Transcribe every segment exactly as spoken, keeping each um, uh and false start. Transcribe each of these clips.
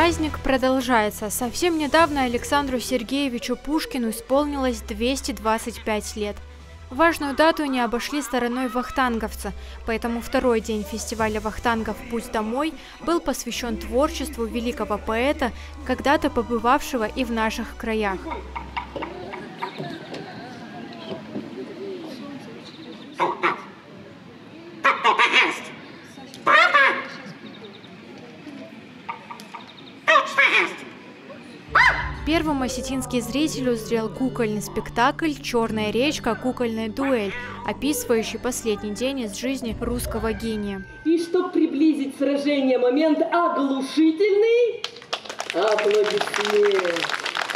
Праздник продолжается. Совсем недавно Александру Сергеевичу Пушкину исполнилось двести двадцать пять лет. Важную дату не обошли стороной вахтанговцы, поэтому второй день фестиваля вахтангов «Путь домой» был посвящен творчеству великого поэта, когда-то побывавшего и в наших краях. Первым осетинский зритель узрел кукольный спектакль «Черная речка. Кукольная дуэль», описывающий последний день из жизни русского гения. И чтобы приблизить сражение, момент оглушительный аплодисмент.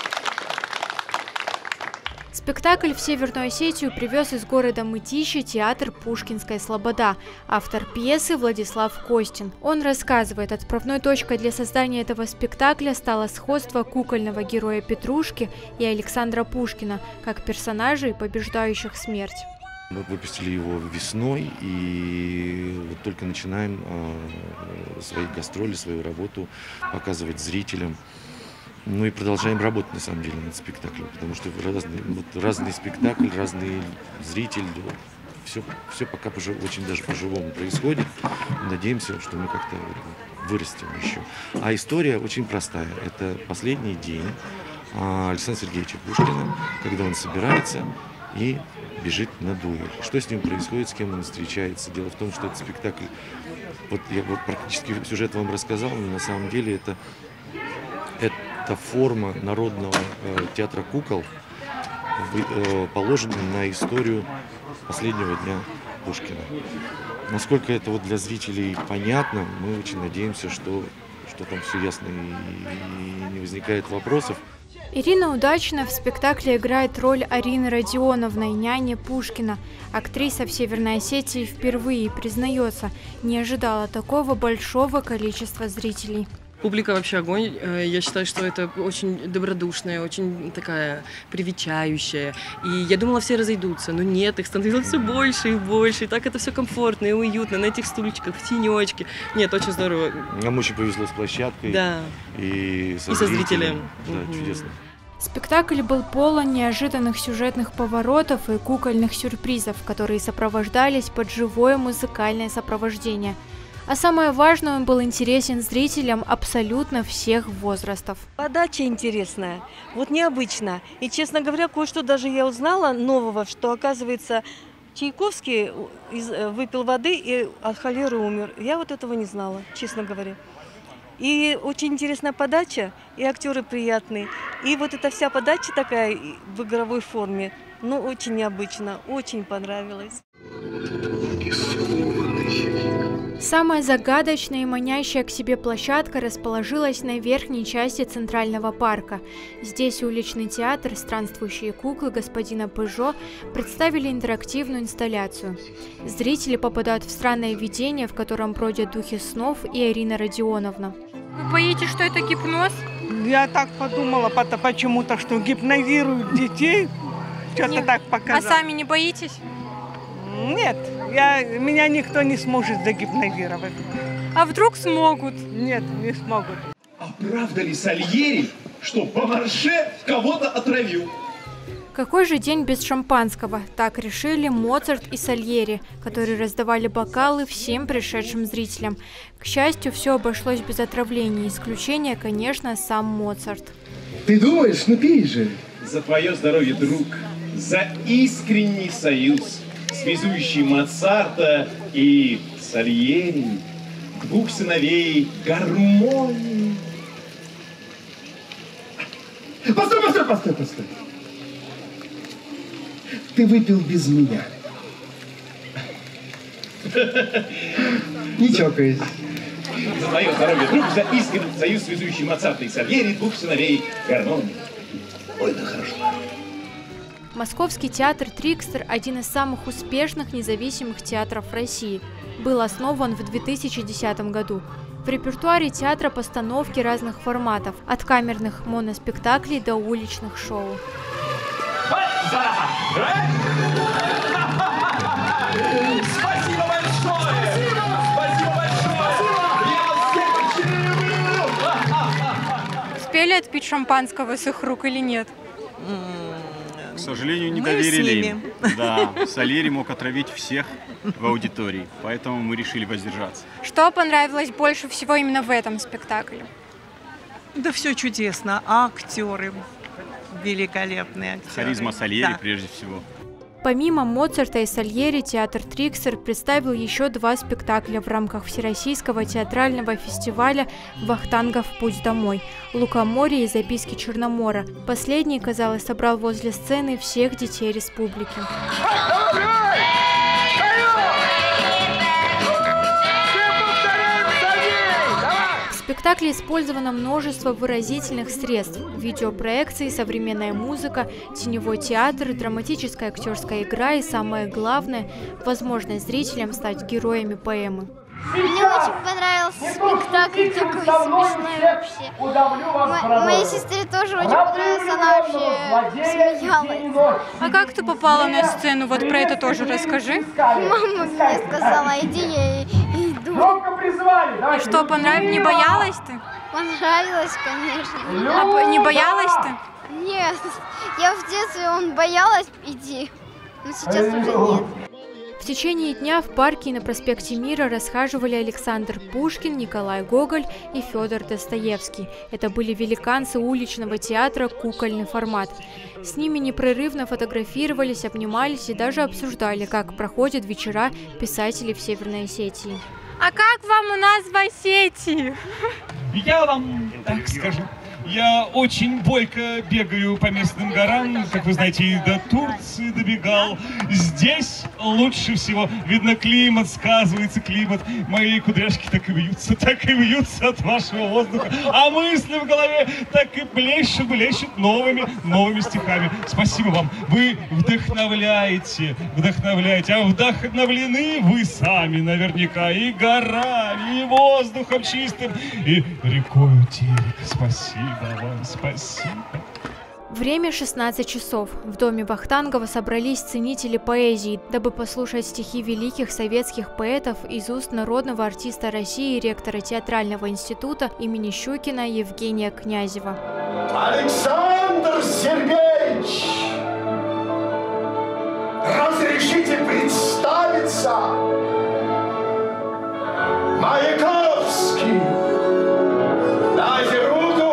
Спектакль в Северную Осетию привез из города Мытищи театр «Пушкинская слобода», автор пьесы Владислав Костин. Он рассказывает, отправной точкой для создания этого спектакля стало сходство кукольного героя Петрушки и Александра Пушкина, как персонажей, побеждающих смерть. Мы выпустили его весной и вот только начинаем э, свои гастроли, свою работу показывать зрителям. Ну и продолжаем работать, на самом деле, над спектаклем, потому что разный, вот, разный спектакль, разный зритель, все, все пока пожив, очень даже по-живому происходит. Надеемся, что мы как-то вырастем еще. А история очень простая. Это последний день Александра Сергеевича Пушкина, когда он собирается и бежит на дуэль. Что с ним происходит, с кем он встречается. Дело в том, что этот спектакль, вот я вот практически сюжет вам рассказал, но на самом деле это, это Это форма народного э, театра кукол, э, положенная на историю последнего дня Пушкина. Насколько это вот для зрителей понятно, мы очень надеемся, что, что там все ясно и, и не возникает вопросов. Ирина Удачина в спектакле играет роль Арины Родионовны, няни Пушкина. Актриса в Северной Осетии впервые признается, не ожидала такого большого количества зрителей. Публика вообще огонь. Я считаю, что это очень добродушная, очень такая привечающая. И я думала, все разойдутся, но нет, их становилось все больше и больше. И так это все комфортно и уютно, на этих стульчиках, в тенечке. Нет, очень здорово. Нам очень повезло с площадкой. Да. И со, и со зрителем. зрителем. Да, угу. Чудесно. Спектакль был полон неожиданных сюжетных поворотов и кукольных сюрпризов, которые сопровождались под живое музыкальное сопровождение. А самое важное, он был интересен зрителям абсолютно всех возрастов. Подача интересная, вот необычно. И, честно говоря, кое-что даже я узнала нового, что, оказывается, Чайковский выпил воды и от холеры умер. Я вот этого не знала, честно говоря. И очень интересная подача, и актеры приятные. И вот эта вся подача такая в игровой форме, ну, очень необычно, очень понравилось. Самая загадочная и манящая к себе площадка расположилась на верхней части Центрального парка. Здесь уличный театр «Странствующие куклы» господина Пежо представили интерактивную инсталляцию. Зрители попадают в странное видение, в котором бродят духи снов и Арина Родионовна. Вы боитесь, что это гипноз? Я так подумала почему-то, что гипнозируют детей. Что-то так показалось. А сами не боитесь? Нет, я, меня никто не сможет загипнозировать. А вдруг смогут? Нет, не смогут. А правда ли Сальери, что Бомарше кого-то отравил? Какой же день без шампанского? Так решили Моцарт и Сальери, которые раздавали бокалы всем пришедшим зрителям. К счастью, все обошлось без отравления. Исключение, конечно, сам Моцарт. Ты думаешь, ну пей же. За твое здоровье, друг. За искренний союз, связующий Моцарта и Сальери, двух сыновей гармонии. Постой, постой, постой, постой. Ты выпил без меня. Не чокаясь. За твое здоровье, друг, за искренний союз, связующий Моцарта и Сальери, двух сыновей гармонии. Ой, да хорошо. Московский театр «Трикстер» – один из самых успешных независимых театров России. Был основан в две тысячи десятом году. В репертуаре театра постановки разных форматов – от камерных моноспектаклей до уличных шоу. Спасибо большое! Спасибо большое! Я вас всех очень люблю! доверят пить шампанского с их рук или нет? К сожалению, не Мы доверили с им. ними. Да, Сальери мог отравить всех в аудитории, поэтому мы решили воздержаться. Что понравилось больше всего именно в этом спектакле? Да все чудесно. Актеры великолепные актеры. Харизма Сальери Да. прежде всего. Помимо Моцарта и Сальери, театр Триксер представил еще два спектакля в рамках Всероссийского театрального фестиваля «Вахтангов. Путь домой» «Лукоморье» и «Записки Черномора». Последний, казалось, собрал возле сцены всех детей республики. В спектакле использовано множество выразительных средств: видеопроекции, современная музыка, теневой театр, драматическая актерская игра и, самое главное, возможность зрителям стать героями поэмы. Мне очень понравился спектакль, такой смешной вообще. Мо- моей сестре тоже очень понравился, она вообще смеялась. А как ты попала на сцену? Вот про это тоже расскажи. Мама мне сказала, иди, я и иду. И что, понравилось? Не боялась ты? Понравилось, конечно. А по- не боялась ты? Нет, я в детстве он боялась идти, но сейчас уже нет. В течение дня в парке и на проспекте Мира расхаживали Александр Пушкин, Николай Гоголь и Федор Достоевский. Это были великанцы уличного театра «Кукольный формат». С ними непрерывно фотографировались, обнимались и даже обсуждали, как проходят вечера писателей в Северной Осетии. А как вам у нас в Осетии? Я вам так скажу. Я очень бойко бегаю по местным горам, как вы знаете, и до Турции добегал. Здесь лучше всего. Видно, климат сказывается, климат. Мои кудряшки так и вьются, так и вьются от вашего воздуха. А мысли в голове так и блещут, блещут новыми, новыми стихами. Спасибо вам. Вы вдохновляете, вдохновляете. А вдохновлены вы сами наверняка и горами, и воздухом чистым, и рекою Терек. Спасибо. Вам спасибо. Время шестнадцать часов. В доме Вахтангова собрались ценители поэзии, дабы послушать стихи великих советских поэтов из уст народного артиста России, ректора театрального института имени Щукина Евгения Князева. Александр Сергеевич, разрешите представиться? Маяковский. Дайте руку.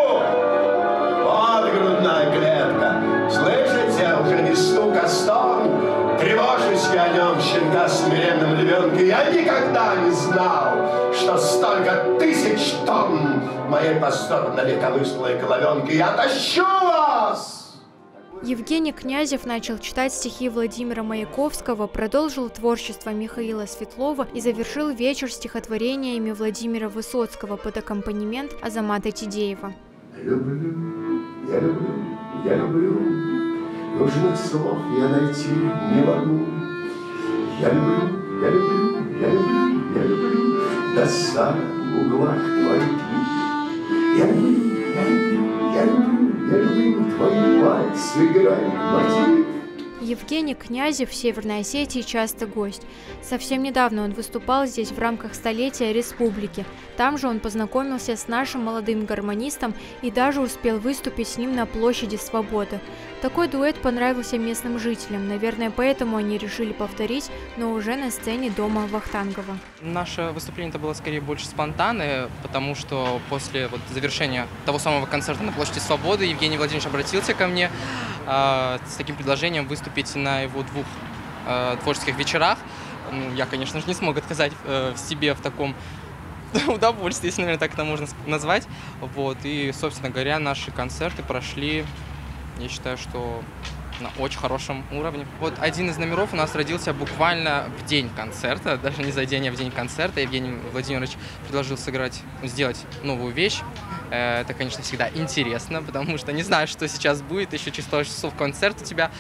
Вот грудная клетка. Слышите, уже не стук, а стон. Тревожусь я о нем, щенка с смиренным львенком. Я никогда не знал, что столько тысяч тонн моей просторно-вековыслой головенки. Я тащу вас! Евгений Князев начал читать стихи Владимира Маяковского, продолжил творчество Михаила Светлова и завершил вечер стихотворениями Владимира Высоцкого под аккомпанемент Азамата Тидеева. Люблю, я люблю, я люблю, нужных слов я найти не могу. Я люблю, я люблю, я люблю, я люблю до самых углах твоих. Я люблю, я люблю, я люблю. Я люблю твои пальцы, играют мотив. Евгений Князев в Северной Осетии часто гость. Совсем недавно он выступал здесь в рамках столетия республики. Там же он познакомился с нашим молодым гармонистом и даже успел выступить с ним на площади Свободы. Такой дуэт понравился местным жителям. Наверное, поэтому они решили повторить, но уже на сцене дома Вахтангова. Наше выступление это было скорее больше спонтанное, потому что после вот завершения того самого концерта на площади Свободы Евгений Владимирович обратился ко мне э, с таким предложением выступить на его двух э, творческих вечерах. Ну, я, конечно же, не смог отказать э, в себе в таком удовольствии, если, наверное, так это можно назвать. Вот. И, собственно говоря, наши концерты прошли, я считаю, что на очень хорошем уровне. Вот один из номеров у нас родился буквально в день концерта, даже не за день, а в день концерта. Евгений Владимирович предложил сыграть, сделать новую вещь. Это, конечно, всегда интересно, потому что не знаешь, что сейчас будет, еще через пару часов концерт у тебя.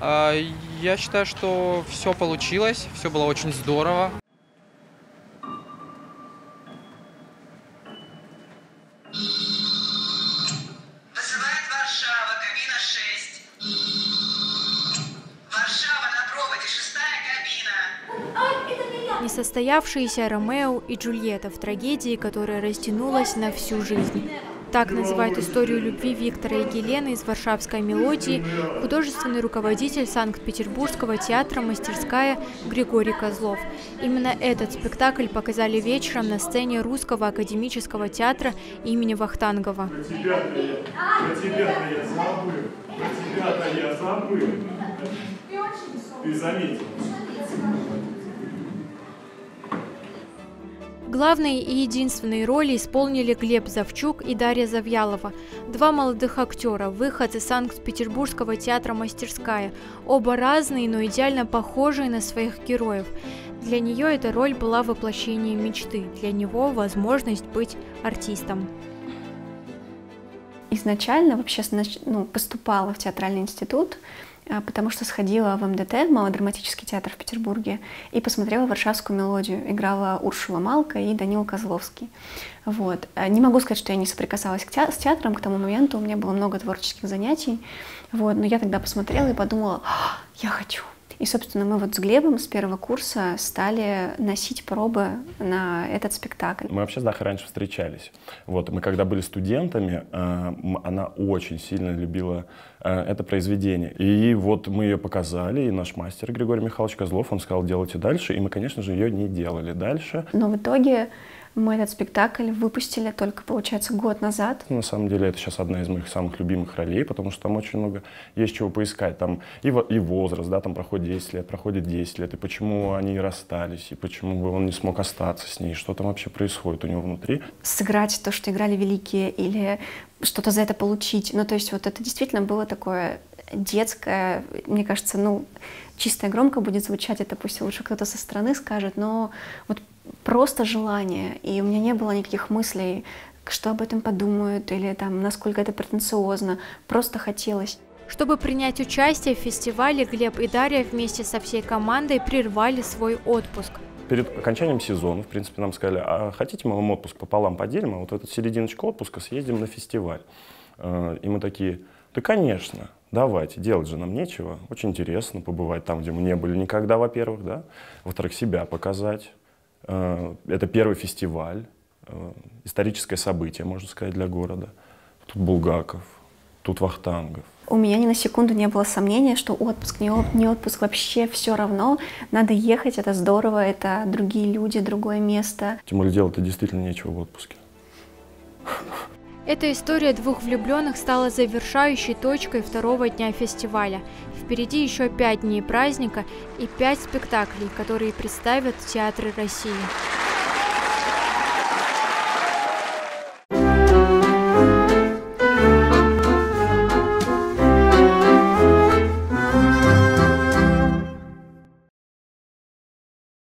Я считаю, что все получилось, все было очень здорово. Вызывает Варшава, кабина шесть. Варшава на проводе, шестая кабина. Несостоявшиеся Ромео и Джульетта в трагедии, которая растянулась на всю жизнь. Так называет историю любви Виктора и Гелены из «Варшавской мелодии» художественный руководитель Санкт-Петербургского театра «Мастерская» Григорий Козлов. Именно этот спектакль показали вечером на сцене Русского академического театра имени Вахтангова. Про тебя-то я, про тебя-то я забыл, про тебя-то я забыл. Ты заметил. Главные и единственные роли исполнили Глеб Завчук и Дарья Завьялова, два молодых актера, выходцы из Санкт-Петербургского театра «Мастерская», оба разные, но идеально похожие на своих героев. Для нее эта роль была воплощением мечты, для него возможность быть артистом. Изначально вообще ну, поступала в театральный институт, потому что сходила в эм дэ тэ, в Малодраматический театр в Петербурге, и посмотрела «Варшавскую мелодию». Играла Уршула Малка и Данил Козловский. Вот. Не могу сказать, что я не соприкасалась с театром к тому моменту, у меня было много творческих занятий, вот. Но я тогда посмотрела и подумала, я хочу. И, собственно, мы вот с Глебом с первого курса стали носить пробы на этот спектакль. Мы вообще с Дахой раньше встречались. Вот, мы когда были студентами, она очень сильно любила это произведение. И вот мы ее показали, и наш мастер Григорий Михайлович Козлов, он сказал, делайте дальше, и мы, конечно же, ее не делали дальше. Но в итоге мы этот спектакль выпустили только, получается, год назад. На самом деле это сейчас одна из моих самых любимых ролей, потому что там очень много есть чего поискать. Там и, и возраст, да, там проходит десять лет, проходит десять лет, и почему они расстались, и почему бы он не смог остаться с ней, что там вообще происходит у него внутри. Сыграть то, что играли великие, или что-то за это получить. Ну, то есть вот это действительно было такое детское, мне кажется, ну, чисто и громко будет звучать, это пусть лучше кто-то со стороны скажет, но вот просто желание, и у меня не было никаких мыслей, что об этом подумают, или там, насколько это претенциозно, просто хотелось. Чтобы принять участие в фестивале, Глеб и Дарья вместе со всей командой прервали свой отпуск. Перед окончанием сезона, в принципе, нам сказали, а хотите мы вам отпуск пополам поделим, а вот в эту серединочку отпуска съездим на фестиваль. И мы такие, да, конечно, давайте, делать же нам нечего, очень интересно побывать там, где мы не были никогда, во-первых, да, во-вторых, себя показать. Это первый фестиваль, историческое событие, можно сказать, для города. Тут Булгаков, тут Вахтангов. У меня ни на секунду не было сомнения, что отпуск, не, оп не отпуск, вообще все равно. Надо ехать, это здорово, это другие люди, другое место. Тем более делать-то действительно нечего в отпуске. Эта история двух влюбленных стала завершающей точкой второго дня фестиваля. Впереди еще пять дней праздника и пять спектаклей, которые представят театры России.